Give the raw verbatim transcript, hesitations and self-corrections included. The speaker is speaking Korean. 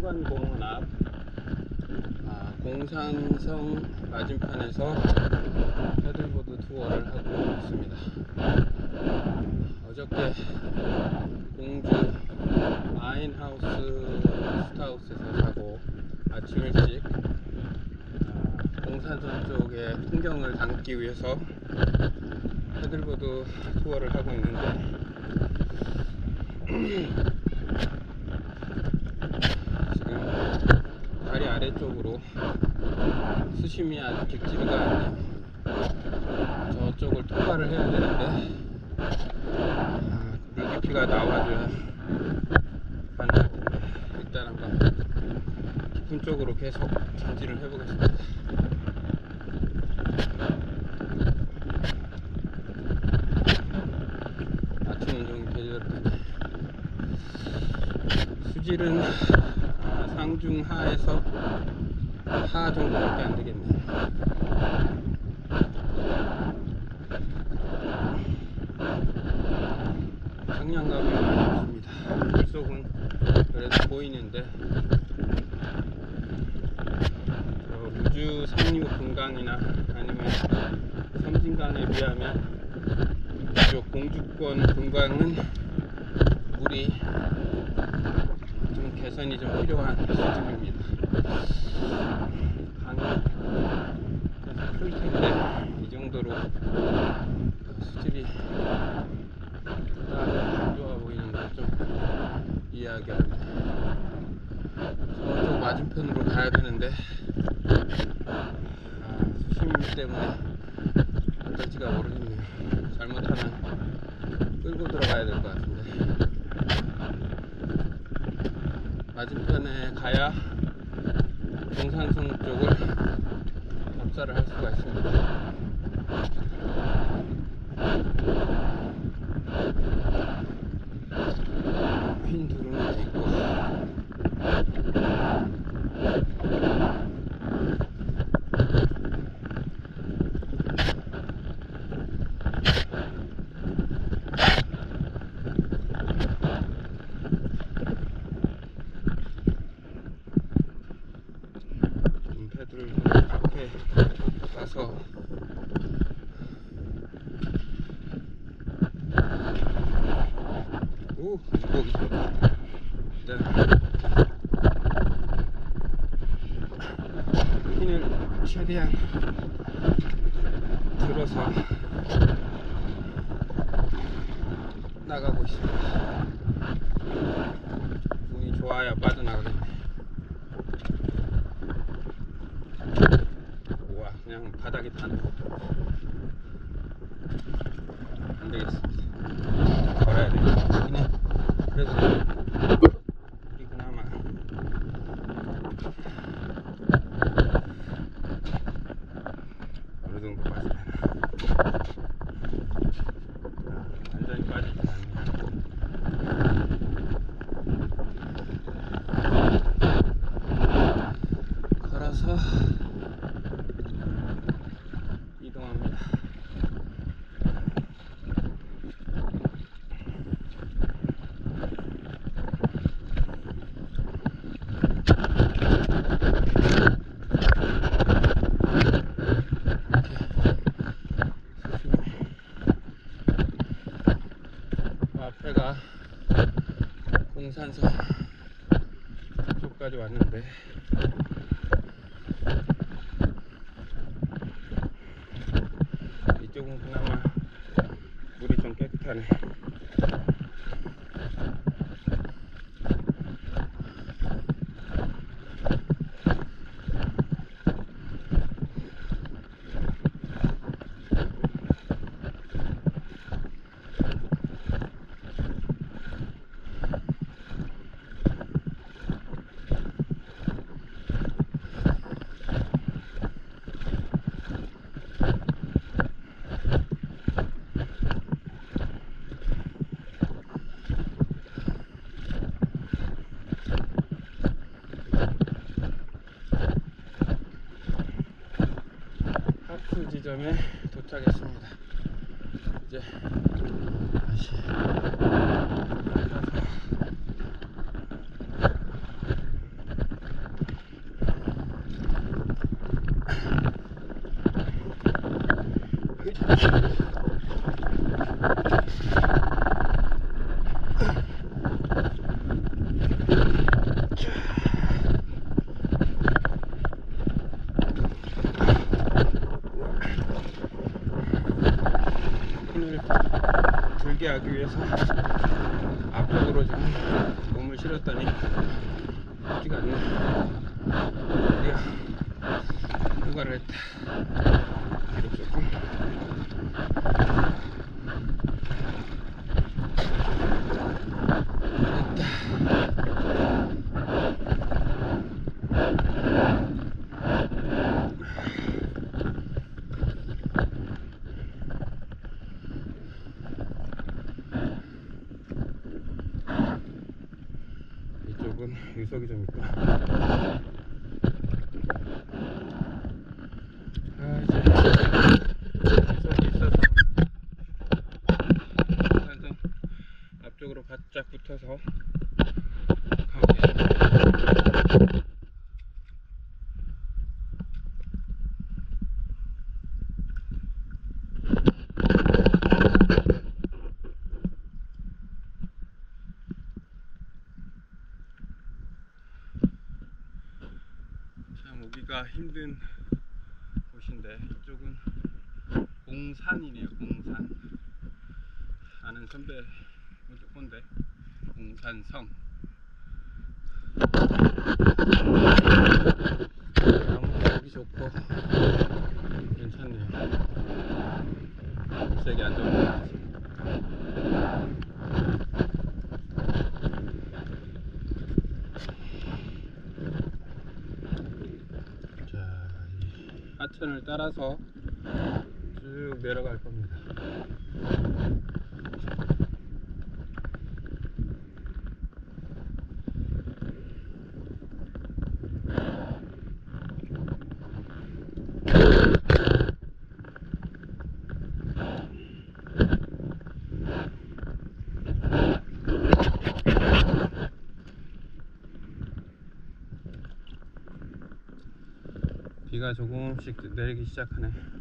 한관공원 앞 아, 공산성 맞은편에서 패들보드 투어를 하고 있습니다. 어저께 공주 아인하우스 게스트하우스에서 자고 아침 일찍 아, 공산성 쪽의 풍경을 담기 위해서 패들보드 투어를 하고 있는데 지금 다리 아래쪽으로 수심이 아주 깊지가 않네요. 저쪽을 통과를 해야 되는데 아, 물 깊이가 나와줘야 가능할 텐데 일단 한번 깊은 쪽으로 계속 전진을 해보겠습니다. 아침 운동이 되었더니 수질은 상중하에서 하 정도밖에 안 되겠네요. 청량감이 많이 없습니다. 물속은 그래도 보이는데 저 우주 상류 금강이나 아니면 섬진강에 비하면 이쪽 공주권 금강은 물이 좀 개선이 좀 필요한 수준입니다. 강이 계속 클 텐데 이 정도로 수질이 안 좋아 보이는 건 좀 이해하기 어렵네요. 저쪽 맞은편으로 가야 되는데 아, 수심 때문에 어떨지가 모르겠네요. 잘못하면 끌고 들어가야 될 것 같은데 맞은편에 가야 공산성 쪽을 접사를 할 수가 있습니다. 핀 두루는 있고 패들을 앞에 가서 오 물고기 좋다. 일단 핀을 최대한 들어서 나가고 있습니다. 운이 좋아야 빠져나가겠네. 우와, 그냥 바닥에 닿는 거 안 되겠습니다. 걸어야 돼요. 그냥 그래서 우리 그나마 어느 정도 빠지나 완전히 빠지지 않네요. 걸어서 이동합니다. 앞에가 공산성 쪽까지 왔는데 이쪽은 그나마 물이 좀 깨끗하네. 하프 지점에 도착했습니다. 이제 다시 힘을 들게 하기 위해서 앞쪽으로 좀 몸을 실었더니 쉽지가 않네. 드디어 휴가를 했다. 뒤로 조금 이쪽은 유석이 좀 있구나. 아, 이제 유석이 있어서 살짝 앞쪽으로 바짝 붙어서 가보겠습니다. 참 오기가 힘든 곳인데 이쪽은 공산이네요. 공산. 아는 선배 혼데 공산성. 나무도 보기 좋고 괜찮네요. 세게 안 좋은 것 같아요. 하천을 따라서 쭉 내려갈 겁니다. 비가 조금씩 내리기 시작하네.